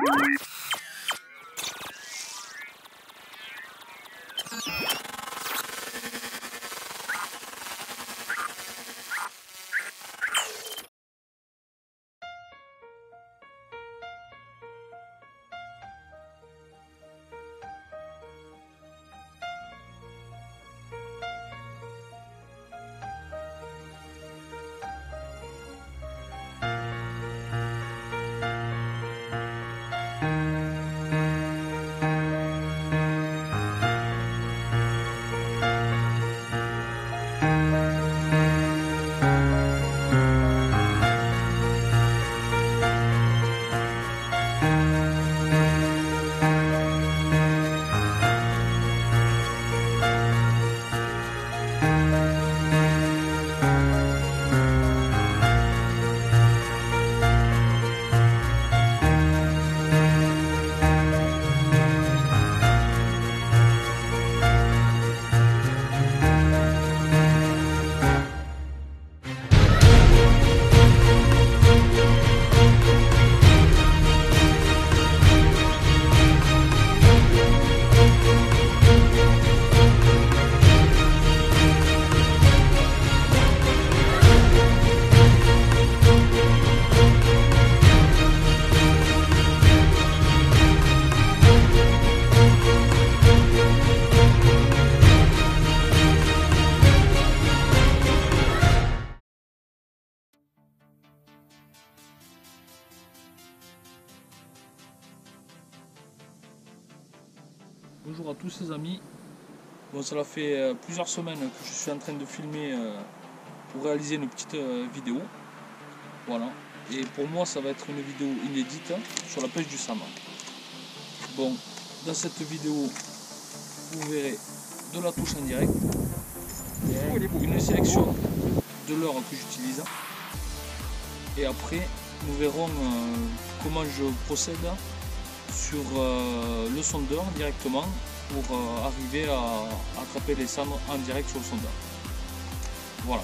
Bonjour à tous les amis. Bon, cela fait plusieurs semaines que je suis en train de filmer pour réaliser une petite vidéo. Voilà. Et pour moi ça va être une vidéo inédite sur la pêche du saumon. Bon, dans cette vidéo vous verrez de la touche en direct, une sélection de leurre que j'utilise, et après nous verrons comment je procède sur le sondeur directement pour arriver à attraper les saumons en direct sur le sondeur. Voilà.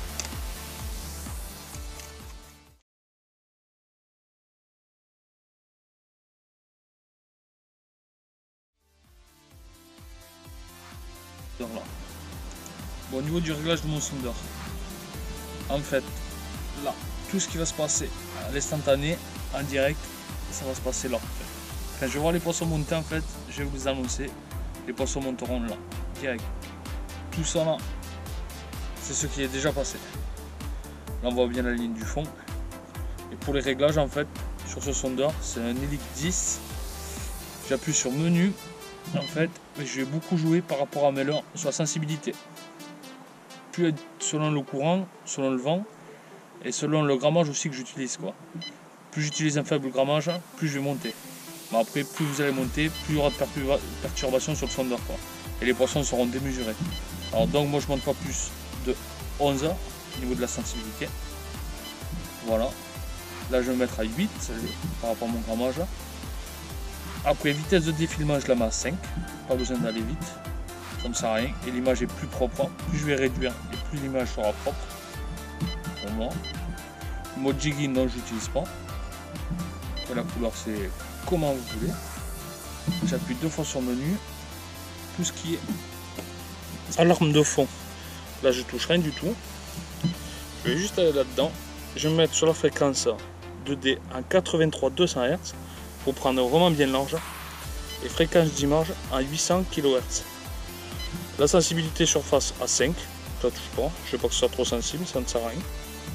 Là. Bon, au niveau du réglage de mon sondeur, en fait, là, tout ce qui va se passer à l'instantané, en direct, ça va se passer là. Quand je vois les poissons monter, en fait, je vais vous annoncer, les poissons monteront là, direct. Tout ça là, c'est ce qui est déjà passé. Là, on voit bien la ligne du fond. Et pour les réglages, en fait, sur ce sondeur, c'est un Helic 10. J'appuie sur menu. En fait, je vais beaucoup jouer par rapport à mes leurres sur la sensibilité. Plus selon le courant, selon le vent et selon le grammage aussi que j'utilise, quoi. Plus j'utilise un faible grammage, plus je vais monter. Mais après, plus vous allez monter, plus il y aura de perturbations sur le sondeur, quoi. Et les poissons seront démesurés. Alors donc moi je monte pas plus de 11 au niveau de la sensibilité. Voilà. Là je vais me mettre à 8 par rapport à mon grammage. Après, vitesse de défilement, je la mets à 5. Pas besoin d'aller vite. Ça ne sert à rien. Et l'image est plus propre. Plus je vais réduire et plus l'image sera propre. Pour moi. Le mode jigging, non, je n'utilise pas. Et la couleur, c'est comment vous voulez. J'appuie 2 fois sur menu. Tout ce qui est alarme de fond. Là, je touche rien du tout. Je vais juste aller là-dedans. Je vais me mettre sur la fréquence 2D en 83-200 Hz. Pour prendre vraiment bien large, et fréquence d'image à 800 kHz. La sensibilité surface à 5, je la touche pas, je ne veux pas que ce soit trop sensible, ça ne sert à rien.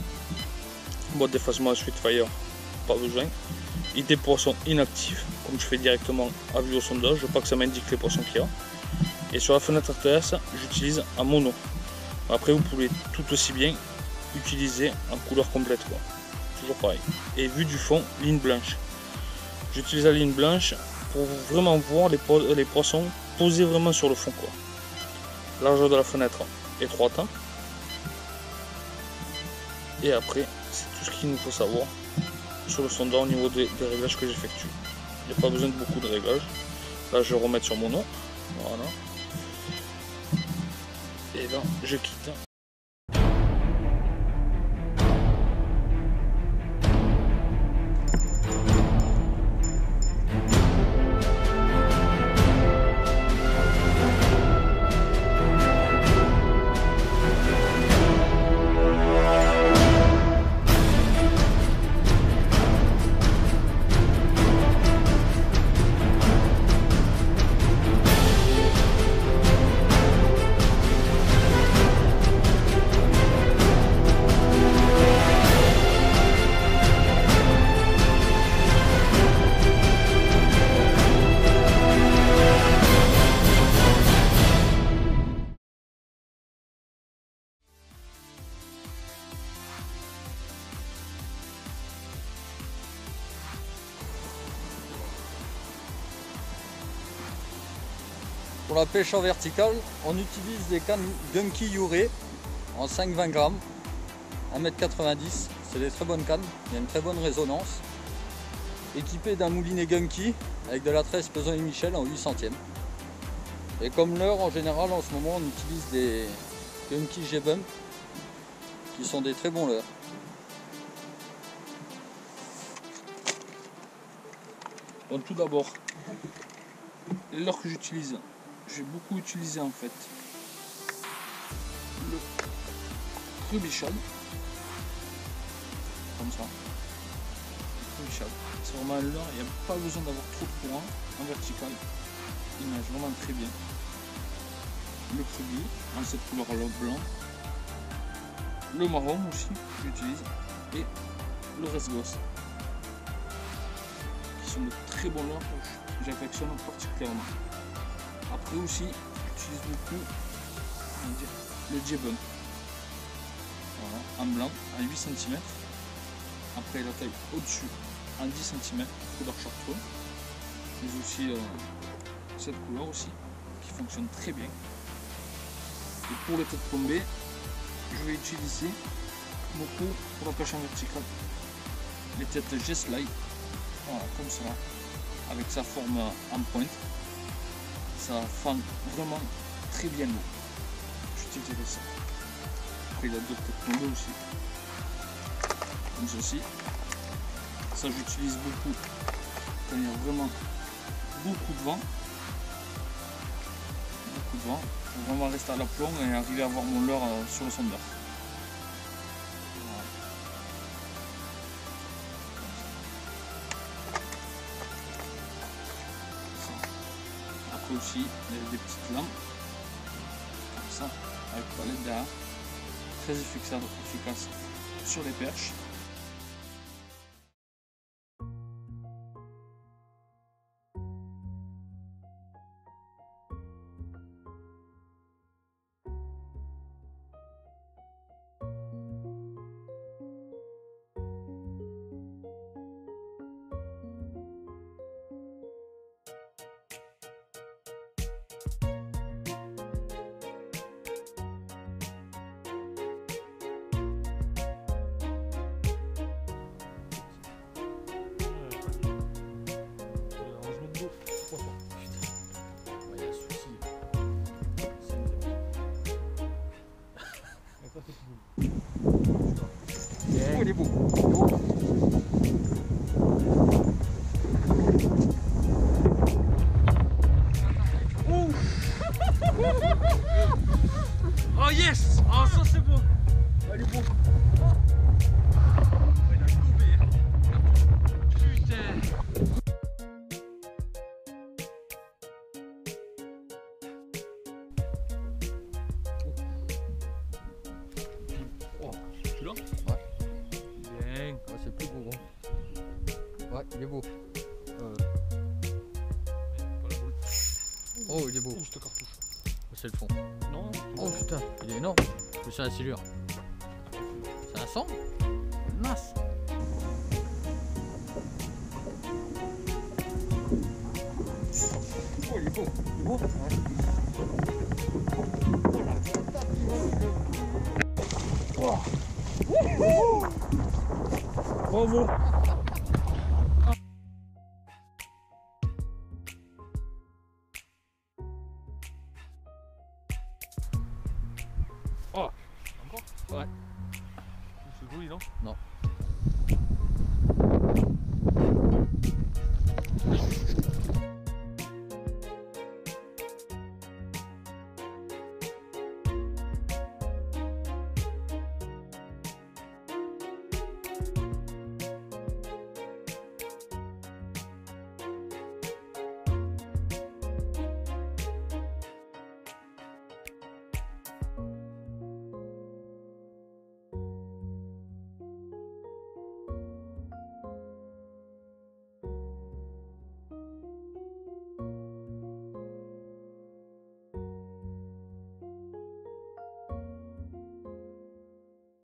Mode d'effacement à Spitfire, pas besoin. ID poisson inactif, comme je fais directement à vue au sondage, je veux pas que ça m'indique les poissons qu'il y a. Et sur la fenêtre RTS, j'utilise en mono. Après vous pouvez tout aussi bien utiliser en couleur complète, quoi. Toujours pareil. Et vue du fond, ligne blanche. J'utilise la ligne blanche pour vraiment voir les poissons posés vraiment sur le fond, quoi. Largeur de la fenêtre étroite. Et après, c'est tout ce qu'il nous faut savoir sur le sondeur au niveau des réglages que j'effectue. Il n'y a pas besoin de beaucoup de réglages. Là, je vais remettre sur mono. Voilà. Et là, je quitte. la pêche en verticale, on utilise des cannes Gunky Yuré en 5-20 grammes, 1,90 m. C'est des très bonnes cannes, il y a une très bonne résonance. Équipé d'un moulinet Gunky avec de la tresse Peson et Michel en 8 centièmes. Et comme leurre, en général, en ce moment, on utilise des Gunky G-Bump qui sont des très bons leurres. Bon, tout d'abord, les leurres que j'utilise, j'ai beaucoup utilisé en fait le Rubicon, comme ça. C'est vraiment un leurre, il n'y a pas besoin d'avoir trop de courant en vertical, il nage vraiment très bien. Le Krubi en cette couleur blanc, le marron aussi que j'utilise, et le Resgos, qui sont de très bons leurres que j'affectionne particulièrement. Après aussi, j'utilise beaucoup le J-Bun, voilà, en blanc à 8 cm. Après la taille au-dessus en 10 cm, couleur chartreux, mais aussi cette couleur aussi qui fonctionne très bien. Et pour les têtes plombées, je vais utiliser beaucoup pour la pêche en verticale les têtes G-Slide, voilà, comme ça, avec sa forme en pointe, ça fend vraiment très bien l'eau. J'utiliserai ça. Après il y a d'autres têtes plombées aussi, comme ceci. Ça j'utilise beaucoup quand il y a vraiment beaucoup de vent. Pour vraiment rester à l'aplomb et arriver à avoir mon leurre sur le sondeur. Voilà. Après aussi, il y a des petites lampes, comme ça, avec palette derrière, très efficace sur les perches. Oh, il est beau. Oh yes! Oh ça c'est bon! Oh, il est beau! Il a tombé! Putain! Oh, celui-là? Ouais. Bien! Ouais, c'est le plus gros. Ouais, il est beau. Oh, il est beau. Oh, cette cartouche! C'est le fond. Non? Oh putain, il est énorme. C'est la silure. C'est un sang? Mince. Oh, il est beau. Il est beau? Ouais. Oh. Bravo! Oh! Encore? Ouais. C'est joli, non? Non.